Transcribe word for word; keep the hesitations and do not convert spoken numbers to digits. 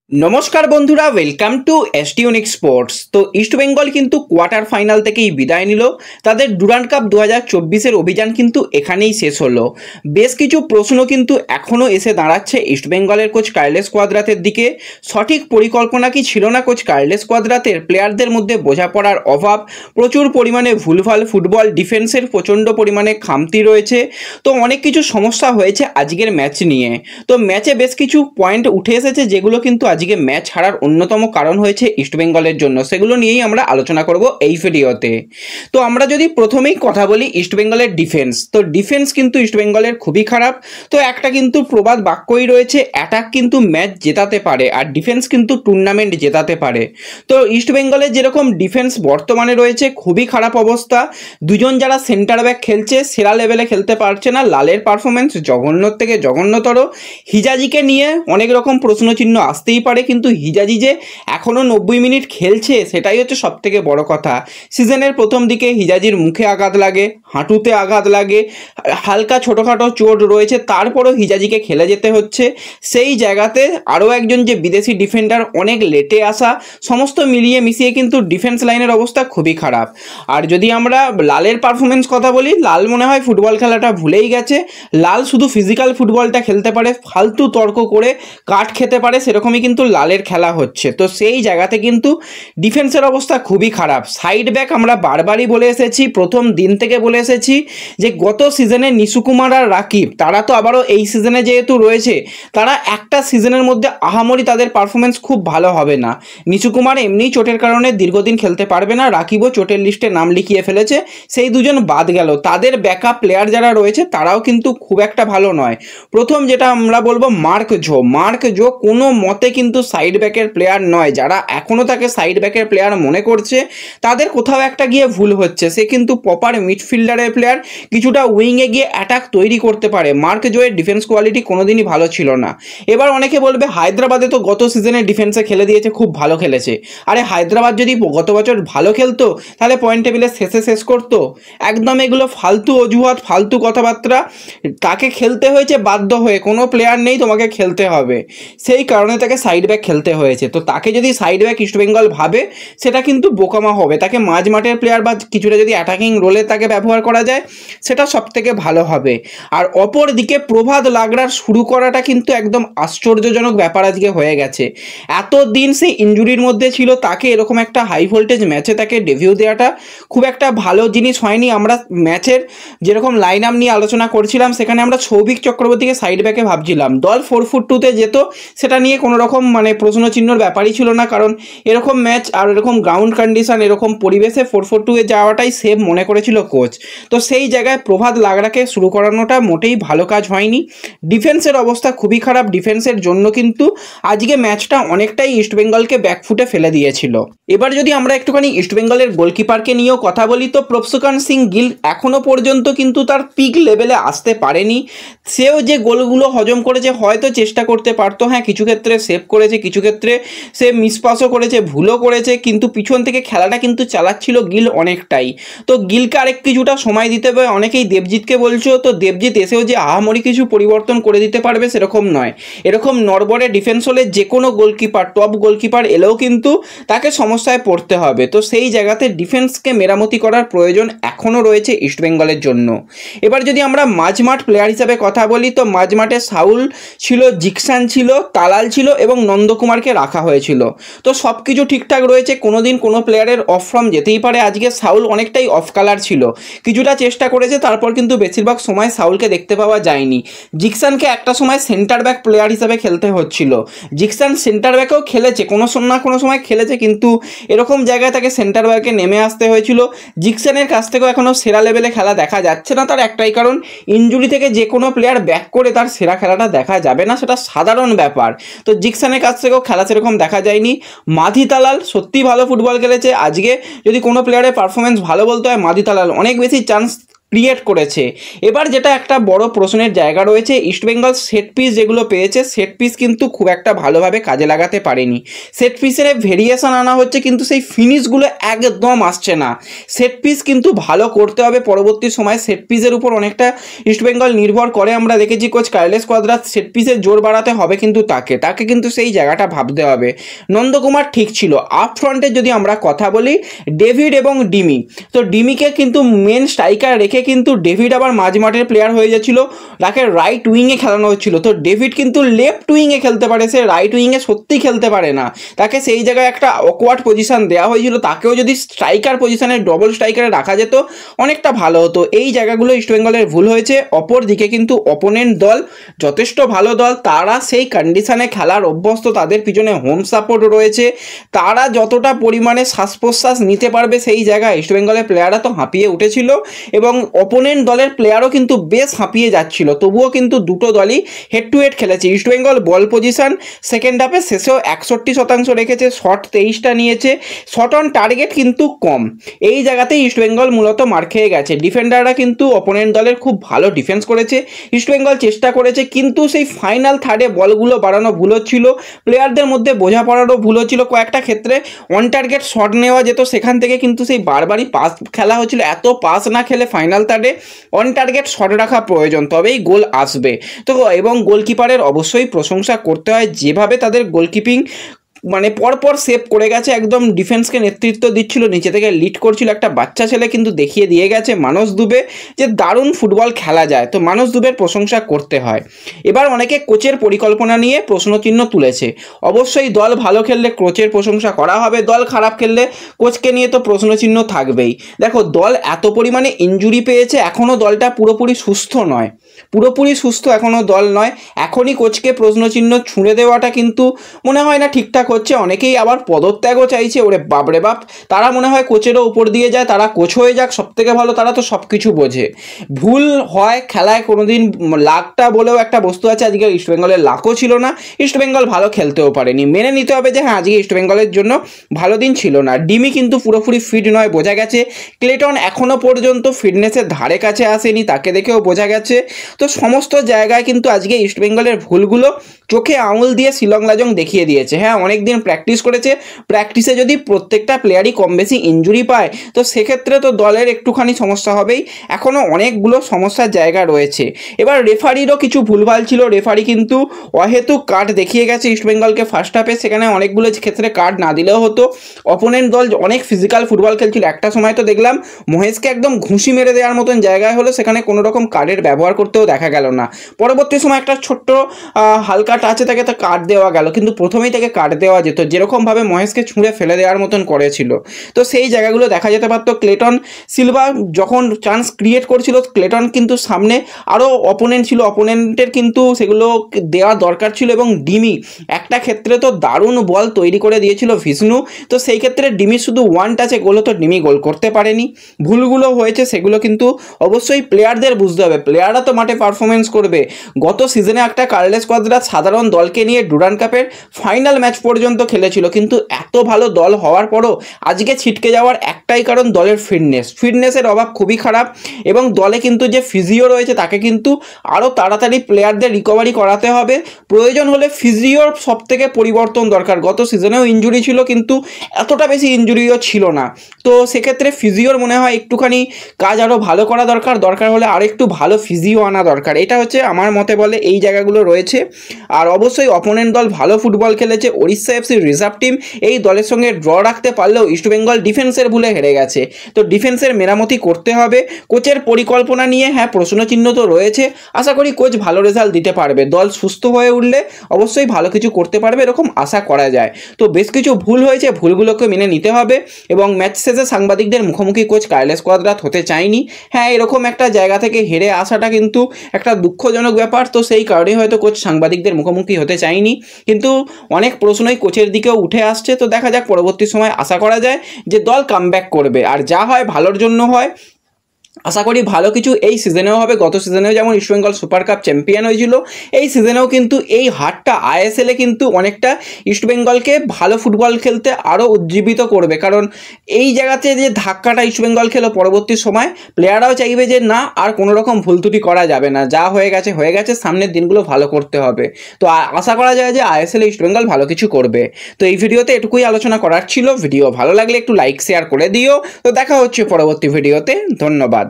নমস্কার বন্ধুরা, welcome to এসটিউনিক স্পোর্টস। তো ইস্ট বেঙ্গল কিন্তু কোয়ার্টার ফাইনাল থেকেই বিদায় নিল। তাদের ডুরান্ড কাপ দু হাজার চব্বিশের অভিযান কিন্তু এখানেই শেষ হলো। বেশ কিছু প্রশ্ন কিন্তু এখনও এসে দাঁড়াচ্ছে ইস্ট বেঙ্গলের কোচ কার্লেস কোয়াদ্রাতের দিকে। সঠিক পরিকল্পনা কি ছিল না কোচ কার্লেস কোয়াদ্রাতের? প্লেয়ারদের মধ্যে বোঝাপড়ার অভাব, প্রচুর পরিমাণে ভুলভাল ফুটবল, ডিফেন্সের প্রচণ্ড পরিমাণে খামতি রয়েছে। তো অনেক কিছু সমস্যা হয়েছে আজকের ম্যাচ নিয়ে। তো ম্যাচে বেশ কিছু পয়েন্ট উঠে এসেছে যেগুলো কিন্তু আজকে ম্যাচ হারার অন্যতম কারণ হয়েছে ইস্টবেঙ্গলের জন্য। সেগুলো নিয়েই আমরা আলোচনা করব এই ভিডিওতে। তো আমরা যদি প্রথমেই কথা বলি ইস্টবেঙ্গলের ডিফেন্স, তো ডিফেন্স কিন্তু ইস্টবেঙ্গলের খুবই খারাপ। তো একটা কিন্তু প্রবাদ বাক্যই রয়েছে, অ্যাটাক কিন্তু ম্যাচ জেতাতে পারে আর ডিফেন্স কিন্তু টুর্নামেন্ট জেতাতে পারে। তো ইস্টবেঙ্গলের যেরকম ডিফেন্স বর্তমানে রয়েছে খুবই খারাপ অবস্থা। দুজন যারা সেন্টার ব্যাক খেলছে সেরা লেভেলে খেলতে পারছে না। লালের পারফরমেন্স জঘন্যর থেকে জঘন্যতর। হিজাজিকে নিয়ে অনেক রকম প্রশ্নচিহ্ন আসতেই পারে, কিন্তু হিজাজি যে এখনও নব্বই মিনিট খেলছে সেটাই হচ্ছে সব থেকে বড় কথা। সিজনের প্রথম দিকে হিজাজির মুখে আঘাত লাগে, হাঁটুতে আঘাত লাগে, হালকা ছোটোখাটো চোট রয়েছে, তারপরও হিজাজিকে খেলে যেতে হচ্ছে। সেই জায়গাতে আরও একজন যে বিদেশি ডিফেন্ডার অনেক লেটে আসা, সমস্ত মিলিয়ে মিশিয়ে কিন্তু ডিফেন্স লাইনের অবস্থা খুবই খারাপ। আর যদি আমরা লালের পারফরমেন্স কথা বলি, লাল মনে হয় ফুটবল খেলাটা ভুলেই গেছে। লাল শুধু ফিজিক্যাল ফুটবলটা খেলতে পারে, ফালতু তর্ক করে কাট খেতে পারে, সেরকমই কিন্তু লালের খেলা হচ্ছে। তো সেই জায়গাতে কিন্তু ডিফেন্সের অবস্থা খুবই খারাপ। সাইড ব্যাক আমরা বারবারই বলে এসেছি, প্রথম দিন থেকে বলে এসেছি যে গত সিজনে নিশু কুমার আর রাকিব, তারা তো আবারও এই সিজনে যেহেতু রয়েছে, তারা একটা সিজনের মধ্যে আহামরি তাদের পারফরমেন্স খুব ভালো হবে না। নিশু কুমার এমনিই চোটের কারণে দীর্ঘদিন খেলতে পারবে না, রাকিবও চোটের লিস্টে নাম লিখিয়ে ফেলেছে, সেই দুজন বাদ গেল। তাদের ব্যাকআপ প্লেয়ার যারা রয়েছে তারাও কিন্তু খুব একটা ভালো নয়। প্রথম যেটা আমরা বলবো মার্ক জো, মার্ক জো কোনো মতে কিন্তু সাইড ব্যাকের প্লেয়ার নয়। যারা এখনও তাকে সাইড ব্যাকের প্লেয়ার মনে করছে তাদের কোথাও একটা গিয়ে ভুল হচ্ছে। সে কিন্তু প্রপার মিডফিল্ডারের প্লেয়ার, কিছুটা উইংয়ে গিয়ে অ্যাটাক তৈরি করতে পারে। মার্ক জোয়ের ডিফেন্স কোয়ালিটি কোনোদিনই ভালো ছিল না। এবার অনেকে বলবে হায়দ্রাবাদে তো গত সিজনে ডিফেন্সে খেলে দিয়েছে, খুব ভালো খেলেছে। আরে হায়দ্রাবাদ যদি গত বছর ভালো খেলতো তাহলে পয়েন্ট টেবিলের শেষে শেষ করতো? একদম এগুলো ফালতু অজুহাত, ফালতু কথাবার্তা। তাকে খেলতে হয়েছে বাধ্য হয়ে, কোনো প্লেয়ার নেই তোমাকে খেলতে হবে, সেই কারণে তাকে সাইড ব্যাক খেলতে হয়েছে। তো তাকে যদি সাইড ব্যাক ইস্টবেঙ্গল ভাবে সেটা কিন্তু বোকামা হবে। তাকে মাঝ মাঠের প্লেয়ার বা কিছুটা যদি অ্যাটাকিং রোলে তাকে ব্যবহার করা যায় সেটা সব থেকে ভালো হবে। আর অপর দিকে প্রভাত লাগড়ার শুরু করাটা কিন্তু একদম আশ্চর্যজনক ব্যাপার আজকে হয়ে গেছে। এতদিন সে ইনজুরির মধ্যে ছিল, তাকে এরকম একটা হাই ভোল্টেজ ম্যাচে তাকে ডেবিউ দেওয়াটা খুব একটা ভালো জিনিস হয়নি। আমরা ম্যাচের যেরকম লাইন আপ নিয়ে আলোচনা করছিলাম সেখানে আমরা সৌভিক চক্রবর্তীকে সাইড ব্যাকে ভাবছিলাম। দল ফোর ফুট টুতে যেত সেটা নিয়ে কোনো রকম মানে প্রশ্নচিহ্নর ব্যাপারই ছিল না, কারণ এরকম ম্যাচ আর এরকম গ্রাউন্ড কন্ডিশন এরকম পরিবেশে ফোর ফোর টুয়ে যাওয়াটাই সেভ মনে করেছিল কোচ। তো সেই জায়গায় প্রভাত লাগড়াকে শুরু করানোটা মোটেই ভালো কাজ হয়নি। ডিফেন্সের অবস্থা খুবই খারাপ। ডিফেন্সের জন্য কিন্তু আজকে ম্যাচটা অনেকটাই ইস্টবেঙ্গলকে ব্যাকফুটে ফেলে দিয়েছিল। এবার যদি আমরা একটুখানি ইস্টবেঙ্গলের গোলকিপারকে নিয়েও কথা বলি, তো প্রভসুকান সিং গিল এখনও পর্যন্ত কিন্তু তার পিক লেভেলে আসতে পারেনি। সেও যে গোলগুলো হজম করেছে হয়তো চেষ্টা করতে পারতো, হ্যাঁ কিছু ক্ষেত্রে সেভ করেছে, কিছু ক্ষেত্রে সে মিসপাসও করেছে, ভুলও করেছে, কিন্তু পিছন থেকে খেলাটা কিন্তু চালাচ্ছিল গিল অনেকটাই। তো গিলকে আরেক কিছুটা সময় দিতে হবে। অনেকেই দেবজিৎকে বলছো, তো দেবজিৎ এসেও যে আহামরি কিছু পরিবর্তন করে দিতে পারবে সেরকম নয়। এরকম নড়বড়ে ডিফেন্স হলে যে কোনো গোলকিপার, টপ গোলকিপার এলেও কিন্তু তাকে সমস্যায় পড়তে হবে। তো সেই জায়গাতে ডিফেন্সকে মেরামতি করার প্রয়োজন এখনও রয়েছে ইস্টবেঙ্গলের জন্য। এবার যদি আমরা মাঝমাঠ প্লেয়ার হিসাবে কথা বলি, তো মাঝমাঠে সাউল ছিল, জিকসান ছিল, তালাল ছিল এবং নন্দকুমারকে রাখা হয়েছিল। তো সব কিছু ঠিকঠাক রয়েছে। কোনো দিন কোনো প্লেয়ারের অফ ফর্ম যেতেই পারে। আজকে সাউল অনেকটাই অফ কালার ছিল, কিছুটা চেষ্টা করেছে, তারপর কিন্তু বেশিরভাগ সময় সাউলকে দেখতে পাওয়া যায়নি। জিকসানকে একটা সময় সেন্টার ব্যাক প্লেয়ার হিসাবে খেলতে হচ্ছিল। জিকসান সেন্টার ব্যাকেও খেলেছে, কোনো না কোনো সময় খেলেছে, কিন্তু এরকম জায়গায় তাকে সেন্টার ব্যাকে নেমে আসতে হয়েছিল। জিকসানের কাছ থেকেও এখনও সেরা লেভেলে খেলা দেখা যাচ্ছে না। তার একটাই কারণ, ইনজুরি থেকে যে কোনো প্লেয়ার ব্যাক করে তার সেরা খেলাটা দেখা যাবে না, সেটা সাধারণ ব্যাপার। তো জিকসানের কাছ থেকেও খেলা সেরকম দেখা যায়নি। মাধি তালাল সত্যি ভালো ফুটবল খেলেছে। আজকে যদি কোনো প্লেয়ারের পারফরমেন্স ভালো বলতে হয়, মাধি তালাল অনেক বেশি চান্স ক্রিয়েট করেছে। এবার যেটা একটা বড় প্রশ্নের জায়গা রয়েছে, ইস্টবেঙ্গল সেট পিস যেগুলো পেয়েছে সেট পিস কিন্তু খুব একটা ভালোভাবে কাজে লাগাতে পারেনি। সেট পিসের ভেরিয়েশন আনা হচ্ছে কিন্তু সেই ফিনিশগুলো একদম আসছে না। সেট পিস কিন্তু ভালো করতে হবে পরবর্তী সময়, সেট পিসের উপর অনেকটা ইস্টবেঙ্গল নির্ভর করে। আমরা দেখেছি কোচ কার্লেস কোয়াদ্রাস সেট পিসের জোর বাড়াতে হবে কিন্তু তাকে তাকে কিন্তু সেই জায়গাটা ভাবতে হবে। নন্দকুমার ঠিক ছিল। আপ ফ্রন্টের যদি আমরা কথা বলি, ডেভিড এবং ডিমি, তো ডিমিকে কিন্তু মেন স্ট্রাইকার রেখে কিন্তু ডেভিড আবার মাঝ মাঠের প্লেয়ার হয়ে যাচ্ছিল, তাকে রাইট উইংয়ে খেলানো হচ্ছিল। তো ডেভিড কিন্তু লেফট উইংয়ে খেলতে পারে, সে রাইট উইংয়ে সত্যি খেলতে পারে না, তাকে সেই জায়গায় একটা অকওয়ার্ড পজিশন দেওয়া হয়েছিল। তাকেও যদি স্ট্রাইকার পজিশনে ডবল স্ট্রাইকারে রাখা যেত অনেকটা ভালো হতো। এই জায়গাগুলো ইস্টবেঙ্গলের ভুল হয়েছে। অপর দিকে কিন্তু অপোনেন্ট দল যথেষ্ট ভালো দল, তারা সেই কন্ডিশনে খেলার অভ্যস্ত, তাদের পিছনে হোম সাপোর্ট রয়েছে, তারা যতটা পরিমাণে শ্বাস প্রশ্বাস নিতে পারবে সেই জায়গায় ইস্টবেঙ্গলের প্লেয়াররা তো হাঁপিয়ে উঠেছিল এবং অপোনেন্ট দলের প্লেয়ারও কিন্তু বেশ হাঁপিয়ে যাচ্ছিল। তবুও কিন্তু দুটো দলই হেড টু হেড খেলেছে। ইস্টবেঙ্গল বল পজিশন সেকেন্ড হাফে শেষেও একষট্টি শতাংশ রেখেছে, শট তেইশটা নিয়েছে, শট অন টার্গেট কিন্তু কম। এই জায়গাতেই ইস্টবেঙ্গল মূলত মার খেয়ে গেছে। ডিফেন্ডাররা কিন্তু অপোনেন্ট দলের খুব ভালো ডিফেন্স করেছে, ইস্টবেঙ্গল চেষ্টা করেছে কিন্তু সেই ফাইনাল থার্ডে বলগুলো বাড়ানো ভুল হচ্ছিল, প্লেয়ারদের মধ্যে বোঝাপড়ারও ভুল হচ্ছিল। কয়েকটা ক্ষেত্রে অন টার্গেট শট নেওয়া যেত, সেখান থেকে কিন্তু সেই বারবারই পাস খেলা হচ্ছিল। এত পাস না খেলে ফাইনাল থার্ডে অন টার্গেট শট রাখা প্রয়োজন, তবেই গোল আসবে। তো এবং গোলকিপারের অবশ্যই প্রশংসা করতে হয়, যেভাবে তাদের গোলকিপিং মানে পরপর সেভ করে গেছে, একদম ডিফেন্সকে নেতৃত্ব দিচ্ছিল, নিচে থেকে লিড করছিল। একটা বাচ্চা ছেলে কিন্তু দেখিয়ে দিয়ে গেছে মানস দুবে যে দারুণ ফুটবল খেলা যায়, তো মানস দুবের প্রশংসা করতে হয়। এবার অনেকে কোচের পরিকল্পনা নিয়ে প্রশ্নচিহ্ন তুলেছে। অবশ্যই দল ভালো খেললে কোচের প্রশংসা করা হবে, দল খারাপ খেললে কোচকে নিয়ে তো প্রশ্নচিহ্ন থাকবেই। দেখো, দল এত পরিমাণে ইনজুরি পেয়েছে, এখনও দলটা পুরোপুরি সুস্থ নয়, পুরোপুরি সুস্থ এখনও দল নয়। এখনই কোচকে প্রশ্নচিহ্ন ছুঁড়ে দেওয়াটা কিন্তু মনে হয় না ঠিকঠাক হচ্ছে। অনেকেই আবার পদত্যাগও চাইছে। ওরে বাপরে বাপ, তারা মনে হয় কোচেরও উপর দিয়ে যায়, তারা কোচ হয়ে যাক সব থেকে ভালো, তারা তো সব কিছু বোঝে। ভুল হয় খেলায়, কোনোদিন লাকটা বলেও একটা বস্তু আছে, আজকে ইস্টবেঙ্গলের লাকও ছিল না, ইস্টবেঙ্গল ভালো খেলতেও পারেনি। মেনে নিতে হবে যে হ্যাঁ, আজকে ইস্টবেঙ্গলের জন্য ভালো দিন ছিল না। ডিমি কিন্তু পুরোপুরি ফিট নয়, বোঝা গেছে। ক্লেটন এখনও পর্যন্ত ফিটনেসের ধারে কাছে আসেনি, তাকে দেখেও বোঝা গেছে। তো সমস্ত জায়গায় কিন্তু আজকে ইস্টবেঙ্গলের ভুলগুলো চোখে আঙুল দিয়ে শিলং লাজং দেখিয়ে দিয়েছে। হ্যাঁ, অনেক দিন প্র্যাকটিস করেছে, প্র্যাকটিসে যদি প্রত্যেকটা প্লেয়ারই কম বেশি ইনজুরি পায় তো সেক্ষেত্রে তো দলের একটুখানি সমস্যা হবেই। এখনও অনেকগুলো সমস্যার জায়গা রয়েছে। এবার রেফারিরও কিছু ভুলভাল ছিল, রেফারি কিন্তু অহেতুক কার্ড দেখিয়ে গেছে ইস্টবেঙ্গলকে ফার্স্ট হাফে, সেখানে অনেকগুলো ক্ষেত্রে কার্ড না দিলেও হতো। অপোনেন্ট দল অনেক ফিজিক্যাল ফুটবল খেলছিল, একটা সময় তো দেখলাম মহেশকে একদম ঘুষি মেরে দেওয়ার মতন জায়গায় হলো, সেখানে কোনো রকম কার্ডের ব্যবহার করতেও দেখা গেল না। পরবর্তী সময় একটা ছোট্ট হালকা টাচে তাকে তো কার্ড দেওয়া গেল, কিন্তু প্রথমেই তাকে কার্ড দেওয়া যেত, যেরকমভাবে মহেশকে ছুঁড়ে ফেলে দেওয়ার মতন করেছিল। তো সেই জায়গাগুলো দেখা যেতে পারতো। ক্লেটন সিলভা যখন চান্স ক্রিয়েট করছিল, ক্লেটন কিন্তু সামনে আরও অপোনেন্ট ছিল, অপোনেন্টের কিন্তু সেগুলো দেওয়া দরকার ছিল। এবং ডিমি একটা ক্ষেত্রে তো দারুণ বল তৈরি করে দিয়েছিল ভিষ্ণু, তো সেই ক্ষেত্রে ডিমি শুধু ওয়ান টাচে গোল হতো, ডিমি গোল করতে পারেনি। ভুলগুলো হয়েছে সেগুলো কিন্তু অবশ্যই প্লেয়ারদের বুঝতে হবে, প্লেয়াররা তো মাঠে পারফরমেন্স করবে। গত সিজনে একটা কার্লেস কোয়াদ্রাস সাধারণ দলকে নিয়ে ডুরান্ড কাপের ফাইনাল ম্যাচ পর্যন্ত খেলেছিল, কিন্তু এত ভালো দল হওয়ার পরও আজকে ছিটকে যাওয়ার একটাই কারণ দলের ফিটনেস, ফিটনেসের অভাব খুবই খারাপ। এবং দলে কিন্তু যে ফিজিও রয়েছে তাকে কিন্তু আরও তাড়াতাড়ি প্লেয়ারদের রিকভারি করাতে হবে। প্রয়োজন হলে ফিজিওর সব থেকে পরিবর্তন দরকার। গত সিজনেও ইনজুরি ছিল, কিন্তু এতটা বেশি ইনজুরিও ছিল না। তো সেক্ষেত্রে ফিজিওর মনে হয় একটুখানি কাজ আরও ভালো করা দরকার, দরকার হলে আর একটু ভালো ফিজিও আনা দরকার। এটা হচ্ছে আমার মতে বলে এই জায়গাগুলো রয়েছে। আর অবশ্যই অপোনেন্ট দল ভালো ফুটবল খেলেছে। ওড়িশা এফসির রিজার্ভ টিম এই দলের সঙ্গে ড্র রাখতে পারলেও ইস্টবেঙ্গল ডিফেন্সের ভুলে হেরে গেছে। তো ডিফেন্সের মেরামতি করতে হবে। কোচের পরিকল্পনা নিয়ে হ্যাঁ প্রশ্নচিহ্ন তো রয়েছে, আশা করি কোচ ভালো রেজাল্ট দিতে পারবে। দল সুস্থ হয়ে উঠলে অবশ্যই ভালো কিছু করতে পারবে, এরকম আশা করা যায়। তো বেশ কিছু ভুল হয়েছে, ভুলগুলোকে মেনে নিতে হবে। এবং ম্যাচ শেষে সাংবাদিকদের মুখোমুখি কোচ কার্লেস কোয়াদ্রাস হতে চায়নি। হ্যাঁ, এরকম একটা জায়গা থেকে হেরে আসাটা কিন্তু একটা দুঃখজনক ব্যাপার, তো সেই কারণেই হয়তো কোচ সাংবাদিকদের মুখোমুখি হতে চায়নি। কিন্তু অনেক প্রশ্নই কোচের দিকেও উঠে আসছে, তো দেখা যাক পরবর্তী সময় আশা করা যায় যে দল কামব্যাক করবে, আর যা হয় ভালোর জন্য হয়। আশা করি ভালো কিছু এই সিজনেও হবে। গত সিজনেও যেমন ইস্টবেঙ্গল সুপার কাপ চ্যাম্পিয়ন হয়েছিল, এই সিজনেও কিন্তু এই হারটা আইএসএলে কিন্তু অনেকটা ইস্টবেঙ্গলকে ভালো ফুটবল খেলতে আরও উজ্জীবিত করবে। কারণ এই জায়গাতে যে ধাক্কাটা ইস্টবেঙ্গল খেলো পরবর্তী সময়, প্লেয়াররাও চাইবে যে না আর কোনো রকম ভুল ত্রুটি করা যাবে না, যা হয়ে গেছে হয়ে গেছে, সামনের দিনগুলো ভালো করতে হবে। তো আশা করা যায় যে আইএসএলে ইস্টবেঙ্গল ভালো কিছু করবে। তো এই ভিডিওতে এটুকুই আলোচনা করার ছিল। ভিডিও ভালো লাগলে একটু লাইক শেয়ার করে দিও। তো দেখা হচ্ছে পরবর্তী ভিডিওতে, ধন্যবাদ।